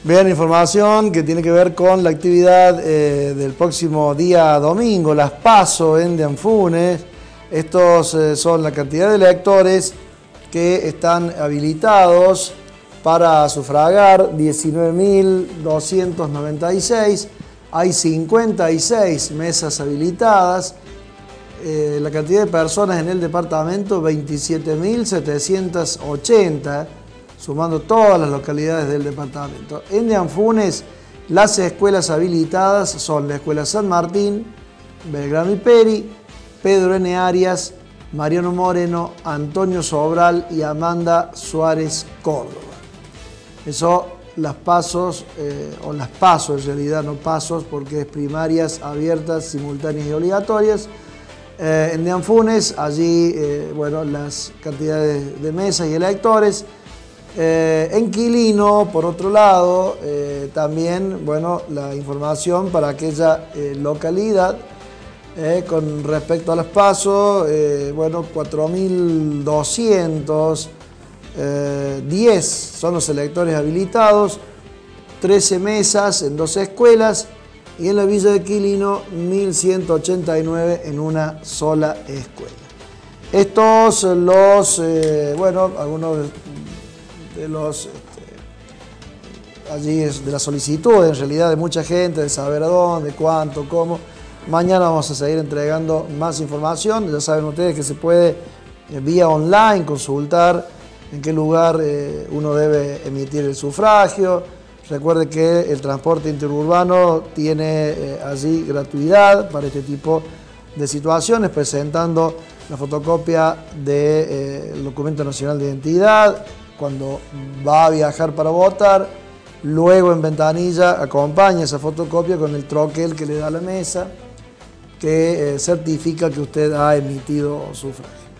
Bien, información que tiene que ver con la actividad del próximo día domingo, las PASO en Dianfunes. Estos son la cantidad de electores que están habilitados para sufragar, 19.296. Hay 56 mesas habilitadas. La cantidad de personas en el departamento, 27.780, sumando todas las localidades del departamento. En Dianfunes, las escuelas habilitadas son la Escuela San Martín, Belgrano y Peri, Pedro N. Arias, Mariano Moreno, Antonio Sobral y Amanda Suárez Córdoba. Eso, las pasos, o las PASO en realidad, no pasos, porque es primarias, abiertas, simultáneas y obligatorias. En Dianfunes, allí, bueno, las cantidades de mesas y electores. En Quilino, por otro lado, también, bueno, la información para aquella localidad con respecto a las PASO, bueno, 4.210 son los electores habilitados, 13 mesas en 2 escuelas, y en la Villa de Quilino 1.189 en una sola escuela. Estos son los, bueno, algunos de los, allí es de la solicitud en realidad de mucha gente, de saber a dónde, cuánto, cómo. Mañana vamos a seguir entregando más información. Ya saben ustedes que se puede vía online consultar en qué lugar uno debe emitir el sufragio. Recuerde que el transporte interurbano tiene allí gratuidad para este tipo de situaciones, presentando la fotocopia del documento nacional de identidad cuando va a viajar para votar. Luego en ventanilla acompaña esa fotocopia con el troquel que le da la mesa, que certifica que usted ha emitido sufragio.